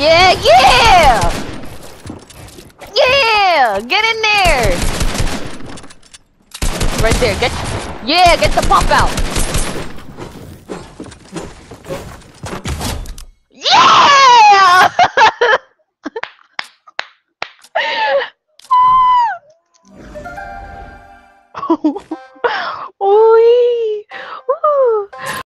Yeah, yeah! Yeah! Get in there! Right there, yeah, get the pump out! Yeah!